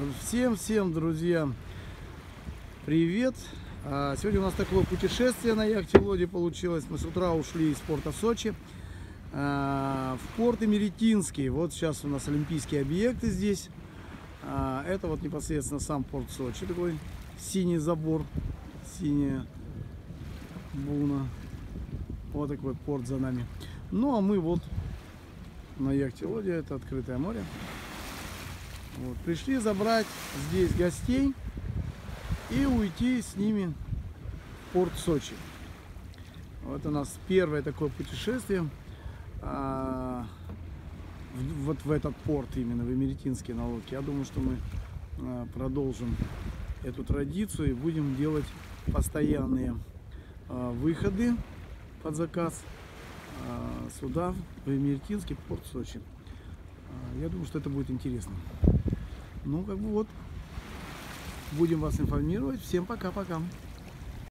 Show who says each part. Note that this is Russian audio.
Speaker 1: Всем, друзья, привет! Сегодня у нас такое путешествие на яхте Лоди получилось. Мы с утра ушли из порта Сочи в порт Имеретинский. Вот сейчас у нас олимпийские объекты здесь. Это вот непосредственно сам порт Сочи. Такой синий забор, синяя буна. Вот такой порт за нами. Ну а мы вот на яхте Лоди, это открытое море. Вот, пришли забрать здесь гостей и уйти с ними в порт Сочи. Вот у нас первое такое путешествие вот в этот порт, именно в Имеретинский на лодке. Я думаю, что мы продолжим эту традицию и будем делать постоянные выходы под заказ сюда, в Имеретинский порт Сочи. Я думаю, что это будет интересно. Ну, как бы вот, будем вас информировать. Всем пока-пока.